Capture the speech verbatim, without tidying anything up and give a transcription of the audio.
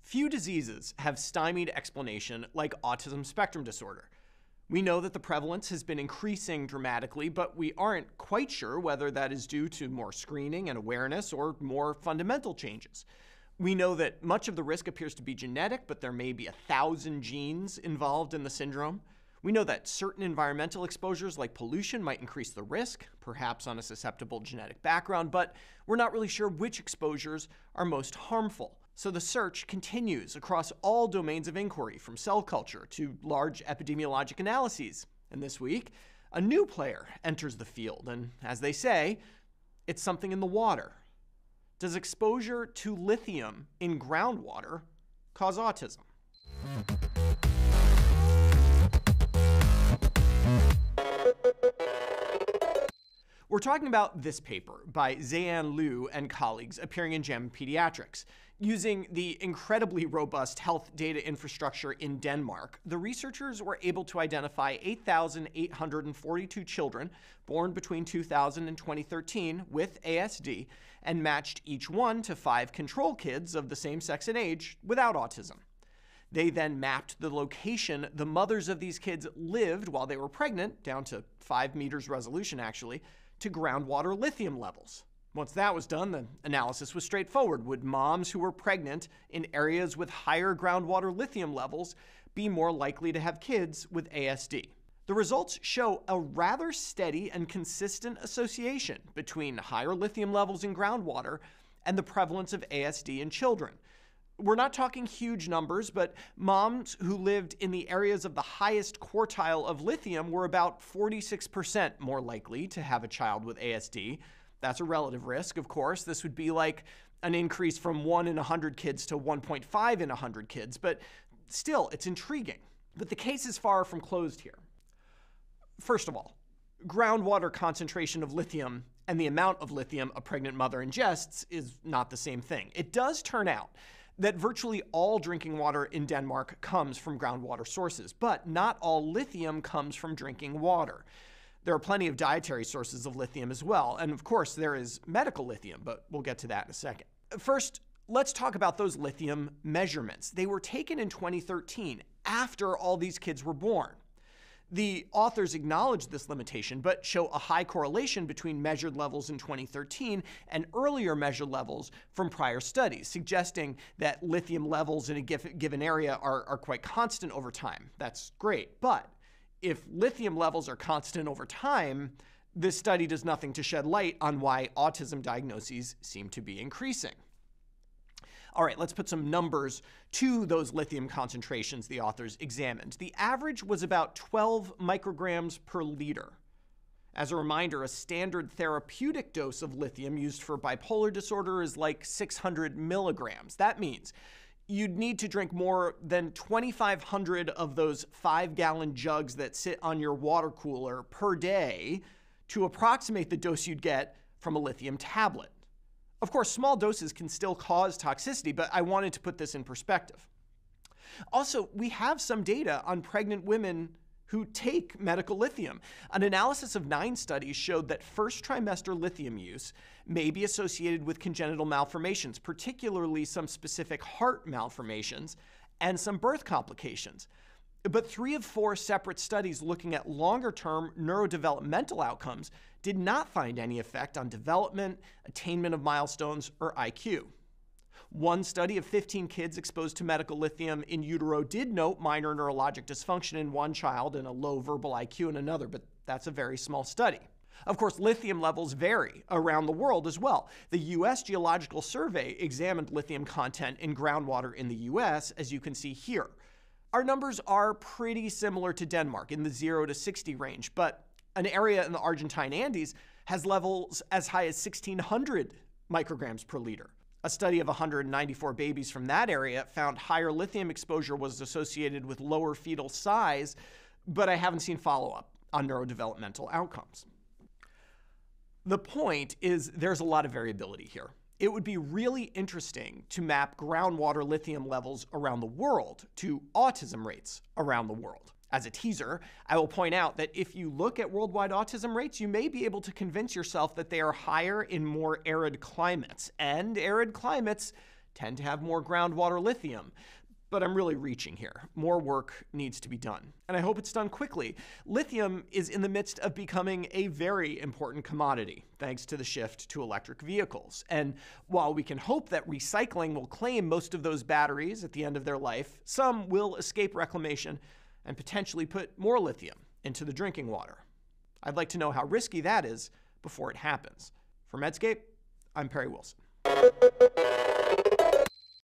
Few diseases have stymied explanation like autism spectrum disorder. We know that the prevalence has been increasing dramatically, but we aren't quite sure whether that is due to more screening and awareness or more fundamental changes. We know that much of the risk appears to be genetic, but there may be a thousand genes involved in the syndrome. We know that certain environmental exposures like pollution might increase the risk, perhaps on a susceptible genetic background, but we're not really sure which exposures are most harmful. So the search continues across all domains of inquiry, from cell culture to large epidemiologic analyses. And this week, a new player enters the field, and as they say, it's something in the water. Does exposure to lithium in groundwater cause autism? We're talking about this paper by Zheyan Liu and colleagues appearing in JAMA Pediatrics. Using the incredibly robust health data infrastructure in Denmark, the researchers were able to identify eight thousand eight hundred forty-two children born between two thousand and twenty thirteen with A S D and matched each one to five control kids of the same sex and age without autism. They then mapped the location the mothers of these kids lived while they were pregnant, down to five meters resolution actually, to groundwater lithium levels. Once that was done, the analysis was straightforward. Would moms who were pregnant in areas with higher groundwater lithium levels be more likely to have kids with A S D? The results show a rather steady and consistent association between higher lithium levels in groundwater and the prevalence of A S D in children. We're not talking huge numbers, but moms who lived in the areas of the highest quartile of lithium were about forty-six percent more likely to have a child with A S D. That's a relative risk, of course. This would be like an increase from one in one hundred kids to one point five in one hundred kids, but still, it's intriguing. But the case is far from closed here. First of all, groundwater concentration of lithium and the amount of lithium a pregnant mother ingests is not the same thing. It does turn out that virtually all drinking water in Denmark comes from groundwater sources, but not all lithium comes from drinking water. There are plenty of dietary sources of lithium as well, and of course there is medical lithium, but we'll get to that in a second. First, let's talk about those lithium measurements. They were taken in twenty thirteen, after all these kids were born. The authors acknowledge this limitation, but show a high correlation between measured levels in twenty thirteen and earlier measured levels from prior studies, suggesting that lithium levels in a given area are, are quite constant over time. That's great, but if lithium levels are constant over time, this study does nothing to shed light on why autism diagnoses seem to be increasing. All right, let's put some numbers to those lithium concentrations the authors examined. The average was about twelve micrograms per liter. As a reminder, a standard therapeutic dose of lithium used for bipolar disorder is like six hundred milligrams. That means you'd need to drink more than twenty-five hundred of those five-gallon jugs that sit on your water cooler per day to approximate the dose you'd get from a lithium tablet. Of course, small doses can still cause toxicity, but I wanted to put this in perspective. Also, we have some data on pregnant women who take medical lithium. An analysis of nine studies showed that first trimester lithium use may be associated with congenital malformations, particularly some specific heart malformations and some birth complications. But three of four separate studies looking at longer-term neurodevelopmental outcomes did not find any effect on development, attainment of milestones, or I Q. One study of fifteen kids exposed to medical lithium in utero did note minor neurologic dysfunction in one child and a low verbal I Q in another, but that's a very small study. Of course, lithium levels vary around the world as well. The U S Geological Survey examined lithium content in groundwater in the U S, as you can see here. Our numbers are pretty similar to Denmark, in the zero to sixty range, but an area in the Argentine Andes has levels as high as sixteen hundred micrograms per liter. A study of one hundred ninety-four babies from that area found higher lithium exposure was associated with lower fetal size, but I haven't seen follow-up on neurodevelopmental outcomes. The point is there's a lot of variability here. It would be really interesting to map groundwater lithium levels around the world to autism rates around the world. As a teaser, I will point out that if you look at worldwide autism rates, you may be able to convince yourself that they are higher in more arid climates, and arid climates tend to have more groundwater lithium. But I'm really reaching here. More work needs to be done, and I hope it's done quickly. Lithium is in the midst of becoming a very important commodity, thanks to the shift to electric vehicles. And while we can hope that recycling will claim most of those batteries at the end of their life, some will escape reclamation and potentially put more lithium into the drinking water. I'd like to know how risky that is before it happens. For Medscape, I'm Perry Wilson.